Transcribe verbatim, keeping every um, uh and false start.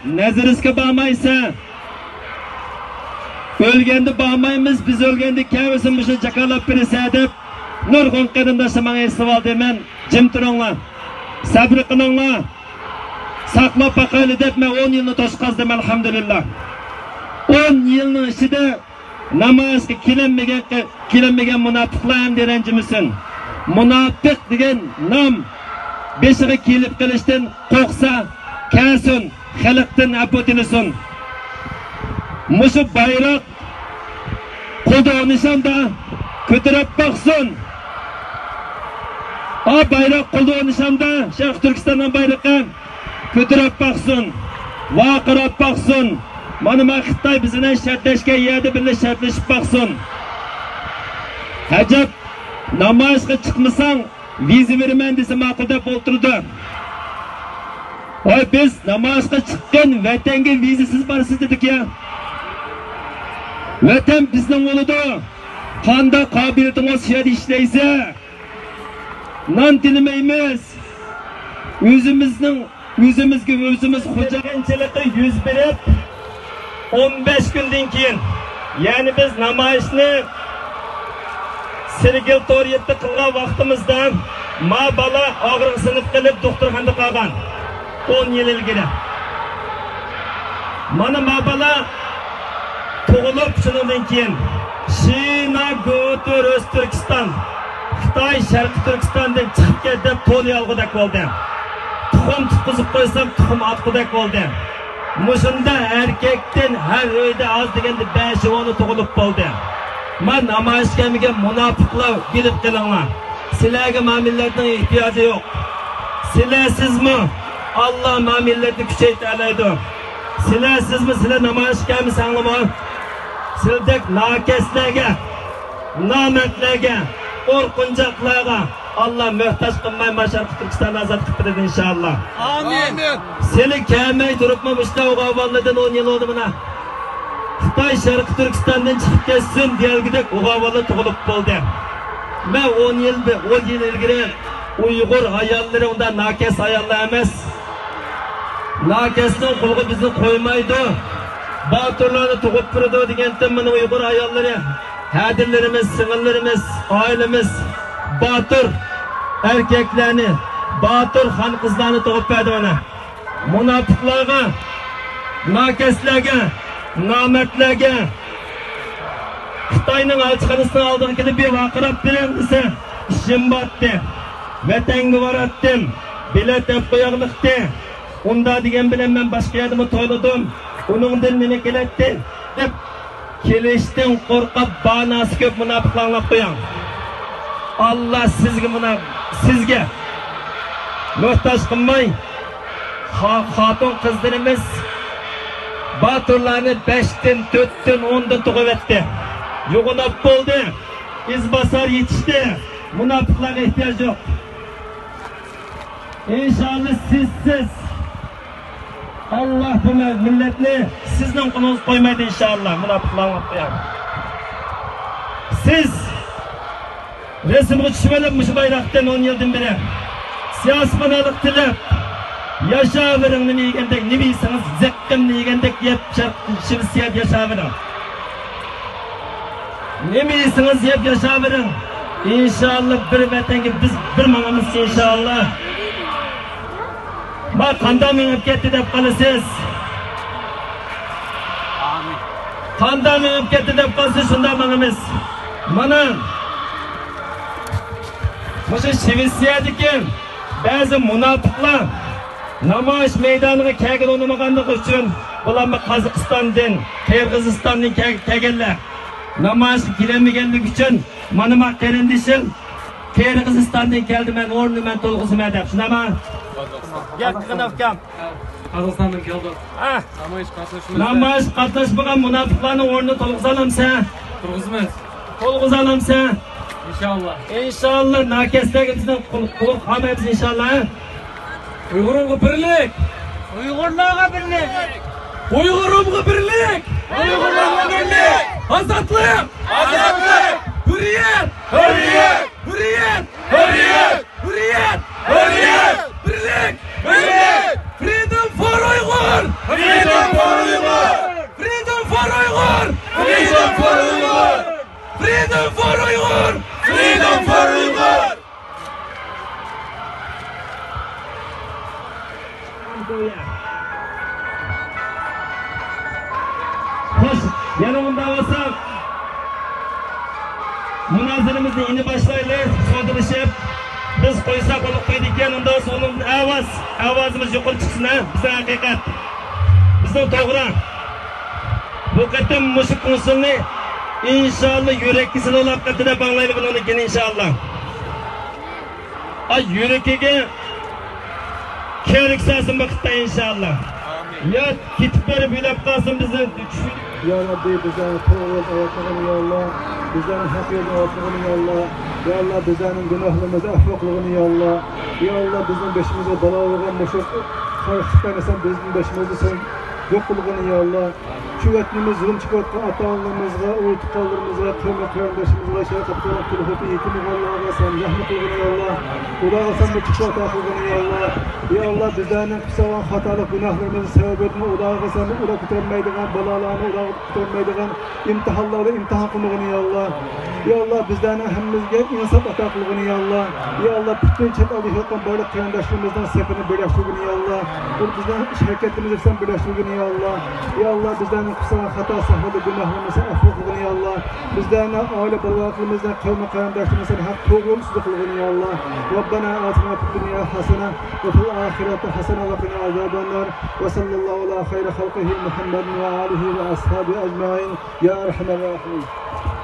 nazarizga bormaysa, o'lganda bormaymiz, biz o'lganda kavsin shu jakalab bersa deb nurg'un qarindoshlar menga savol deyman, jim turinglar. Sabr qilinglar. Saqlab baqayli deb men o'n yilni to'shqazdim alhamdulillah. o'n yilning ichida namozga kelinmagan kelinmagan munofiqlar ham deranjimisin. Munofiq degan nom beshiga kelib qilishdan qo'rqsa, kasun xalqdan apotinisun. Mushu bayroq qo'lda ko'tarib baqsin. O bayroq qo'lda nishonda Sharq Turkistonning bayrog'i ko'tarib baqsin, vaqirab baqsin. Mana ma Xitoy bizini shartlashgan yerda birga shartlashib baqsin. Hajab namozga chiqmasang viza beraman desa ma'qul deb o'tirdi. Voy biz namozga chiqqan vatanga vizasiz borsiz dedik ya. Vatan bizning bo'ladi. Qanda qobiliyatingiz yerda ishlaysa, non tilmaymiz. O'zimizning o'zimizga o'zimiz xo'jalig'inchilikqa yuz berib o'n besh kundan keyin, ya'ni biz namoyishni Sergel To'riyatda qilgan vaqtimizda ma bola og'riq sinib qilib doktorxonada qolgan o'n yil ilgari. Mana ma bola tug'ilib shundan keyin Shina Gotur O'zbekiston, Xitoy Sharq Turkistondan chiqib ketib to'liq olg'idek bo'ldi. Tuxum tutqizib qo'ysam tuxum otqidek bo'ldi. Mushunda erkekdan har uyda az deganda besh o'n tug'ilib bo'ldi. Men namoyishga munofiqlar bilib qilinglar. Sizlarga mu'minlarning ehtiyoji yo'q. Sizlar sizmi? Alloh mu'minlarni kuchaytiradi. Sizlar sizmi? Sizlar namoyishga sanglamor. Sizlardek nakeslarga, namatlarga, qo'rqinchoqlarga Allah muhtoj qilmay Sharq Turkiston ozod qilib beradi inshaalloh. Amin. Seni kelmay turibmi mushtaqa avvaldan o'n yil o'tdi mana. Xitoy Sharq Turkistondan chiqib ketsin deyilgidek o'g'avalla tug'ilib bo'ldi. Men o'n yil o'n yil ilgari Uyg'ur ayollari unda nakes ayollar emas. Nakesning qulg'i bizni qo'ymaydi. Boturlarni tug'ib turadi deganda mana Uyg'ur ayollari, hadillarimiz, singillarimiz, oilamiz Batur erkeklarni, Batur xon qizlarni tug'ib berdi mana. Munofiqlarga, nakeslarga, namatlarga Xitoyning elchixonasining oldiga kelib vaqirab bering desa, ishim botdi. Vatanga boratdim, bilet olib qo'yaqliqdi. Unda degan bilan men boshqa yerda to'yladim. Uningdan nima keladi deb kelishdan qo'rqib banasi ko'p munofiqlarni qo'ying. Allah sizga buna sizga muhtoj qilmay, xotin qizlarimiz Baturlarni besh dan to'rt dan o'n dan tug'ib etdi. Yo'g'inab bo'ldi. İzbasar yetishdi. Munofiqlarga ehtiyoj yo'q. İnşallah sizsiz Allah bu milletni sizning qo'lingiz qo'ymaydi inshaalloh. Munofiqlarga qo'yadi. Siz resimga tushib olib shu bayroqdan o'n yildan beri siyosatchilik tilab yaşavering nima degandek, nima yeysangiz zaqqimni yegandek yeb shivsiyat yaşavering. Nima yeysangiz yeb yaşavering. İnşallah bir vatanga biz bir mangamiz inshaalloh. Ma qanday minib ketdi deb qolasiz. Amin. Qanday minib ketdi deb qolsa shunda mangamiz. Mana Musa Shivsiyadagi ba'zi munofiqlar namoyish maydoniga kelgan o'lmaganligi uchun bularni Qozog'istondan, Qirg'izistondan kelganlar. Namoyish kelmaganligi uchun mana ma qarindishim Qirg'izistondan keldi, men o'rnimni men to'lg'izman deb. Shunami? Gap qilib Qozog'istondan keldi. Ha, namoyish qatnashmagan. Namoyish qatnashmagan munofiqlarning o'rnini to'lg'izamsan? To'lg'izamiz. To'lg'izamsan? İnşallah. İnşallah nakeslerge bizden kuluk hamayız inşallah. Uygurumga birlik. Uygurlarga birlik. Uygurumga birlik. Uygurlarga birlik. Azatlık. Azatlık. Hürriyet. Hürriyet. Hürriyet. Hürriyet. Hürriyet. Hürriyet. Birlik. Birlik. Freedom for Uyghur. Freedom for Uyghur! Freedom for Uyghur! Hoş, yana unda olsak münazirimizni ini başlaylı, so'dilishib biz qo'ysak bo'lib qo'ydik ekan, unda olsa uning ovoz, ovozimiz yuqori chiqsin, ha, bizning haqiqat. Bizning to'g'ri. Bu qatam mushuk konsulni inshaalloh yurakka silolab qatida banglaylik unikini inshaalloh. Ay yurakiga kerak sasın vaqtda inshaalloh. Ya ketib berib bilab qolsin bizni. Ya Rabbi bizden to'g'ri aytganini ya Allah, bizden haq yo'lga olishini ya Allah, ya Allah bizden günahlarımızı affaqligini ya Allah, ya Allah bizim beşimizde balo bo'lgan mushuk xalqdan esen bizim beşimizde sen yo'q qilgini ya Allah. Şu etnimiz zulüm çıkartkan ata-onamızga, oğul-tukallarımızga, kıymet-kıyardaşımızga, şerefetlerine, kulüfeti, yetimi Allah'a sen rahmet kılgını ya Allah. Ulağa sen bu çıkartma kılgını ya Allah. Ya Allah bizlerinin kısavan hatalık günahlarımızı sebebini ulağa sen bu ulağa kutarmaydıgan, balalarını ulağa kutarmaydıgan imtihanları imtihan kılgını ya Allah. Ya Allah bizlerinin hemimizge insaf ata kılgını ya Allah. Ya Allah bütün çet alışıktan böyle kıyardaşlarımızdan sepini birleştirgini ya Allah. Bu bizden şirketimizi sen birleştirgini ya Allah. Ya Allah bizlerinin kısavan hata sahvada günahlarımızı affı ya Allah. Bizlerine aile balalarımızdan kavme kıyardaşlarımızdan hak toğrul sudu kılgını ya Allah. Rabbana atina fid dunya hasene ve fil ahireti hasene ve qina azabannar. Ve sallallahu ala hayri halqihi Muhammedin ve alihi ve ashabi ecmaîn. Ya erhamer rahimin.